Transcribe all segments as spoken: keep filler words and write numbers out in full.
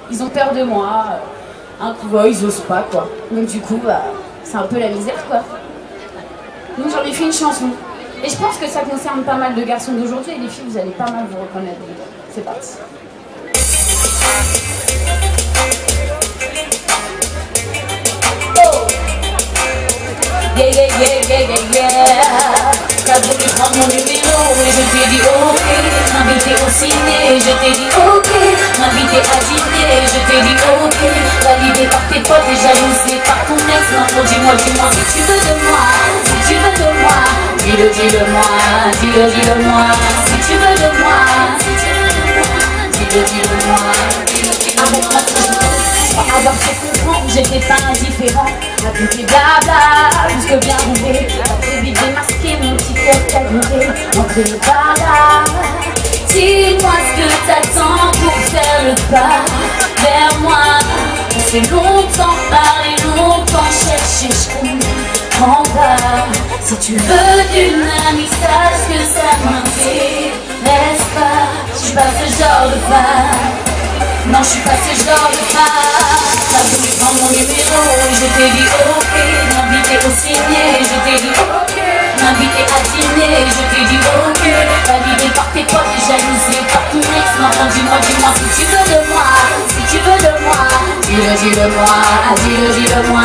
ils ont peur de moi, un coup, bah, ils osent pas, quoi. Donc du coup, bah, c'est un peu la misère, quoi. Donc j'en ai fait une chanson. Et je pense que ça concerne pas mal de garçons d'aujourd'hui, et les filles, vous allez pas mal vous reconnaître. C'est parti. Oh! Yeah, yeah, yeah, yeah, yeah, yeah. T'as voulu prendre mon numéro et je t'ai dit ok. M'inviter au ciné, je t'ai dit ok. M'inviter à dîner, je t'ai dit ok. Validé par tes potes et jalousé par ton ex. Maintenant dis-moi, dis-moi si tu veux de moi. Si tu veux de moi, dis-le, dis-le moi. Dis-le, dis-le moi. Si tu veux de moi, si tu veux de moi, dis-le, dis-le moi. Arrête-moi si je veux. Avoir fait comprendre, j'étais pas indifférent à tout tes blabla, jusque bien roulé. T'as très vite démasqué mon petit cœur cagoulé. Entrez par là. Dis-moi ce que t'attends pour faire le pas vers moi. On s'est longtemps parlé, longtemps cherché, je comprends pas. Si tu veux d'une amie, sache que ça m'intéresse pas. Je suis pas ce genre de femme. Non, je suis pas ce genre de femme. T'as voulu prendre mon numéro et je t'ai dit ok. M'inviter au ciné, je t'ai dit ok. M'inviter à dîner, je t'ai dit ok. Validé par tes potes et jalousé par ton ex. Maintenant dis-moi, dis-moi si tu veux de moi. Si tu veux de moi, dis-le, dis-le moi. Dis-le, dis-le moi.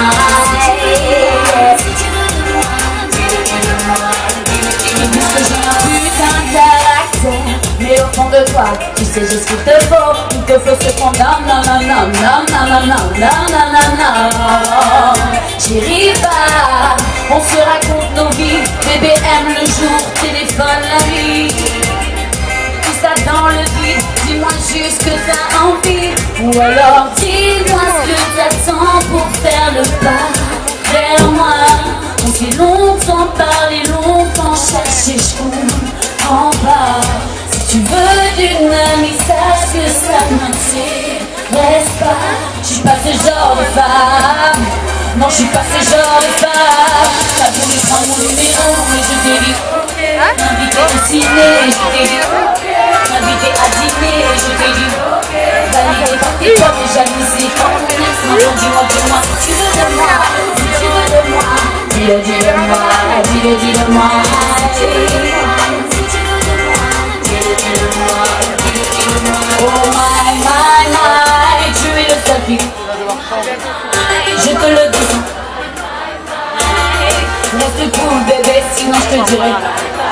Si tu veux de moi, dis-le, dis-le moi. Dis-le, dis-le moi. J'ai un putain de caractère, mais au fond de toi, tu sais juste qu'il te faut. Il te faut ce fond. Non, non, non, non, non, non, non, non, non, non, non, non. Chérie, pas. On se raconte nos vies. Bébé aime le jour, téléphone la nuit. Tout ça dans le vide. Dis-moi juste que t'as envie. Ou alors dis-moi ce que t'attends pour faire le pas vers moi. On s'est longtemps parlé, longtemps cherché, je comprends pas. Si tu veux d'une amie, sache que ça m'intéresse pas. Je suis pas ce genre de femme. Non, je suis pas ce genre de femme. T'as voulu prendre mon numéro et je t'ai dit ok. M'inviter au ciné, je t'ai dit ok. M'inviter à dîner, je t'ai dit ok. Validé par tes potes et jalousé par ton ex. Maintenant dis-moi, dis-moi si tu veux de moi. Si tu veux de moi, dis-le, dis-le moi. Dis-le, dis-le moi. Si tu veux de moi, dis-le, dis-le moi. Oh my, my, my, tu es le seul qui, je te le dis. Reste cool bébé, sinon je te dirai.